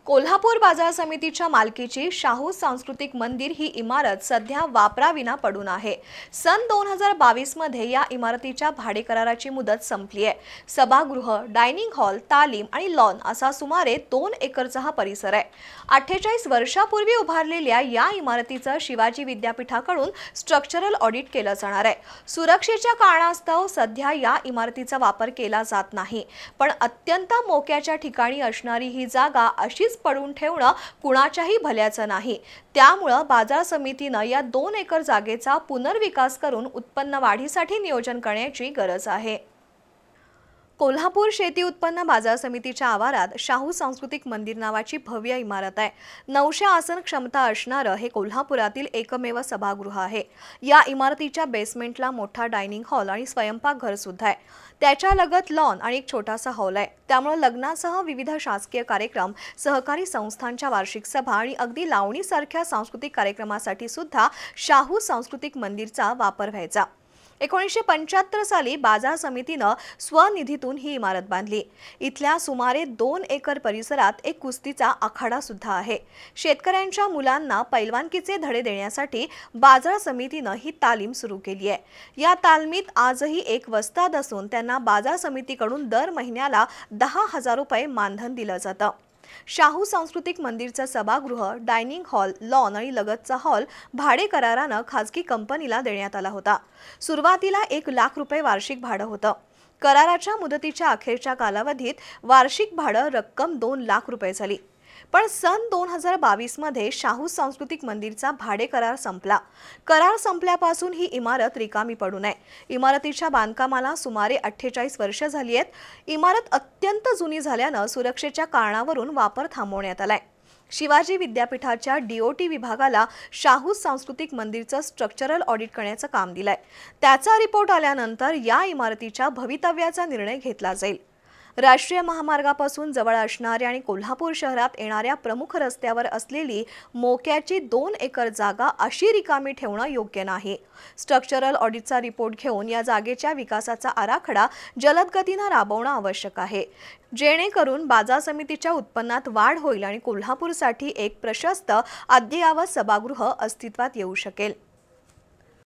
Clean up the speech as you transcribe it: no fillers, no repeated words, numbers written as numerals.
कोल्हापूर बाजार समितीच्या मालकीची शाहू सांस्कृतिक मंदिर ही इमारत सध्या वापराविना पडून आहे। सन 2022 मध्ये या इमारतीच्या भाडे कराराची मुदत संपली आहे। सभागृह, डायनिंग हॉल, तालीम आणि लॉन असा सुमारे 2 एकरचा हा परिसर आहे। 48 वर्षापूर्वी उभारलेल्या या इमारतीचं शिवाजी विद्यापीठाकडून स्ट्रक्चरल ऑडिट केलं जाणार आहे। सुरक्षेच्या कारणास्तव सध्या या इमारतीचा वापर केला जात नाही, पण अत्यंत मोक्याच्या ठिकाणी असणारी ही जागा अशीच पडून ठेवणं कुणाच्याही भल्याचं नाही। त्यामुळे बाजार समितीने या 2 एकर जागेचा पुनर्विकास करून उत्पन्न वाढीसाठी नियोजन करण्याची गरज आहे। कोल्हापूर शेती उत्पन्न बाजार समितीच्या आवारात शाहू सांस्कृतिक मंदिर नावाची भव्य इमारत आहे। 900 आसन क्षमता असणारं हे कोल्हापुरातील एकमेव सभागृह आहे। या इमारतीच्या बेसमेंटला मोठा डायनिंग हॉल आणि स्वयंपाकघर सुद्धा आहे। त्याच्या लगत लॉन आणि एक छोटासा हॉल आहे। त्यामुळे लग्नासह विविध शासकीय कार्यक्रम, सहकारी संस्थांच्या वार्षिक सभा आणि अगदी लावणीसारख्या सांस्कृतिक कार्यक्रमासाठी सुद्धा शाहू सांस्कृतिक मंदिरचा वापर व्हायचा। 1975 साली बाजार समितीने स्वनिधीतून ही इमारत बांधली। इथल्या सुमारे 2 एकर परिसरात एक कुस्तीचा आखाडा सुद्धा आहे। शेतकऱ्यांच्या मुलांना पैलवानकीचे धडे देण्यासाठी बाजार समितीने ही तालीम सुरू केली आहे। या तालमीत आजही एक वस्ताद असून त्यांना बाजार समितीकडून दर महिन्याला 10,000 रुपये मानधन दिलं जातं। शाहू सांस्कृतिक मंदिरचा सभागृह, डायनिंग हॉल, लॉन आणि लगतचा हॉल भाडे कराराने खाजगी कंपनीला देण्यात आला होता। सुरुवातीला 1 लाख रुपये वार्षिक भाडं होतं। कराराच्या मुदतीच्या अखेरच्या कालावधीत वार्षिक भाडं रक्कम 2 लाख रुपये झाली। पण सन 2022 मध्ये शाहू सांस्कृतिक मंदिरचा भाडे करार संपला। करार संपल्यापासून ही इमारत रिकामी पडून आहे। इमारतीच्या बांधकामाला सुमारे 48 वर्ष झाली आहेत। इमारत अत्यंत जुनी झाल्याने सुरक्षेच्या कारणावरून वापर थांबवण्यात आलाय। शिवाजी विद्यापीठाच्या DOT विभागाला शाहू सांस्कृतिक मंदिरचं स्ट्रक्चरल ऑडिट करण्याचं काम दिलंय। त्याचा रिपोर्ट आल्यानंतर या इमारतीच्या भवितव्याचा निर्णय घेतला जाईल। राष्ट्रीय महामार्गापासून जवळ असणाऱ्या आणि कोल्हापूर शहरात येणाऱ्या प्रमुख रस्त्यावर असलेली मोक्याची 2 एकर जागा अशी रिकामी ठेवणं योग्य नाही। स्ट्रक्चरल ऑडिटचा रिपोर्ट घेऊन या जागेच्या विकासाचा आराखडा जलद गतीने राबवणं आवश्यक आहे, जेणेकरून बाजार समितीच्या उत्पन्नात वाढ होईल आणि कोल्हापूरसाठी एक प्रशस्त अद्ययावत सभागृह अस्तित्वात येऊ शकेल।